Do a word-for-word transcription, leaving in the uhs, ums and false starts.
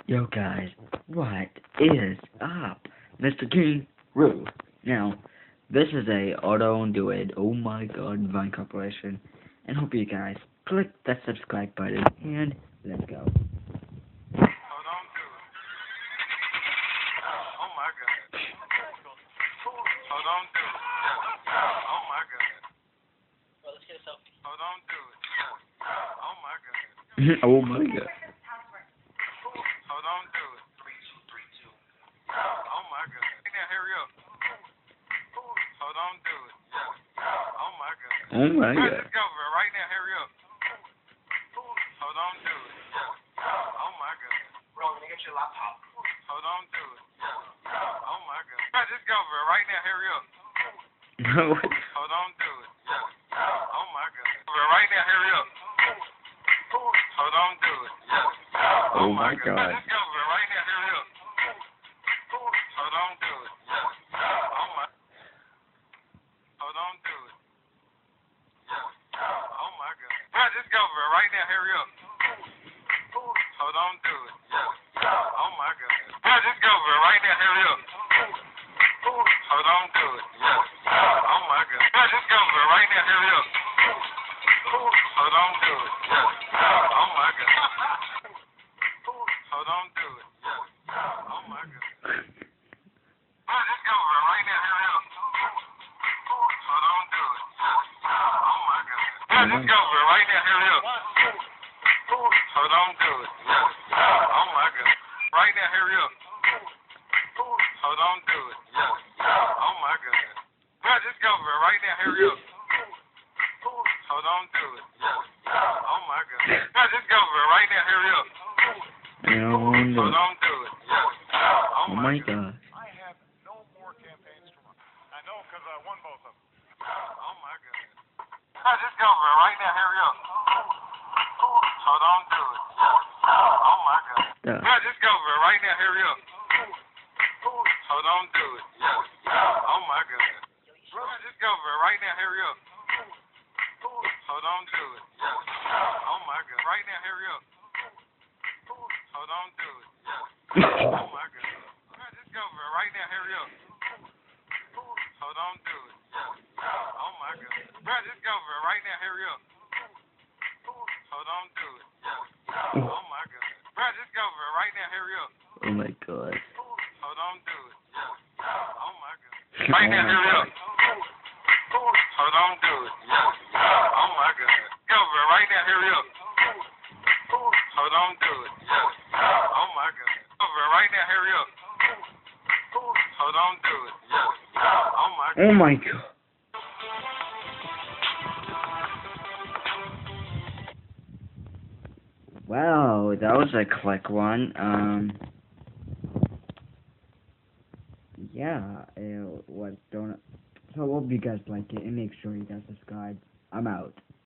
Yo guys, what is up? Mister King Roo. Now, this is a auto do it, oh my god, Vine compilation. And hope you guys click that subscribe button and let's go. Hold on to it. Oh my god. Hold on to it. Oh my god. Well, let's get a selfie. Hold on to it. Oh my god. Oh my god. Hold on to it. Three, two, three, two. Oh my god. Now hurry up. Hold on to it. Oh my god. Oh my god. Let's go for it right now. Hurry up. Hold on to it. Oh my god. Bro, let me get your laptop. Hold on to it. Oh my god. Just go for it right now. Hurry up. Hold on to it. Oh my god. For it right now. Hurry up. Hold on to it. Oh my god. Just go for it right now. Hurry up. Hold on to it. Oh my. Hold on to it. Oh my god. Just go for it right now. Hurry up. Hold on to it. Oh my god. Just go for it right now. Hurry up. Hold on to it. Oh my god. Just go for it right now. Hurry up. Hold on to it. Oh my god. Hold on to it. Oh my god. Just go for it right now. Hurry up. Hold on to it. Oh my god. Just go for it right now. Hurry up. Hold on to it. Oh my god. Right now. Hurry up. Hold on to it. Oh my god. Just go for it right now. Hurry up. Hold on to it. Oh my god. Just go for it right now. Hurry up. Hold on to it. Oh my god. I have no more campaigns to run. I know because I won both of them. Oh my god. Just go for it right now. Hurry up. Hold on to it. Oh my god. Yeah. Just go for it right now. Hurry up. Hold on to it. Oh my god. Just go for it right now. Hurry up. Hold on to it. Oh my god. Right now. Hurry up. Hold on to it. Oh my god. Just go for it right now. Hurry up. Hold on to it. Oh my god. Just go for it right now. Hurry up. Hold on to it. Oh my god. Just go for it right now. Hurry up. Oh my god. Hold on to it. Oh my god. Right now. Hurry up. Hold on to it. Oh my god. Go for it right now. Hurry up. Hold on to it. Oh my god. Go for it right now. Hurry up. Hold on to it. Oh my god. Oh my god. Wow, that was a quick one. Um, yeah, it was don't. So I hope you guys like it and make sure you guys subscribe. I'm out.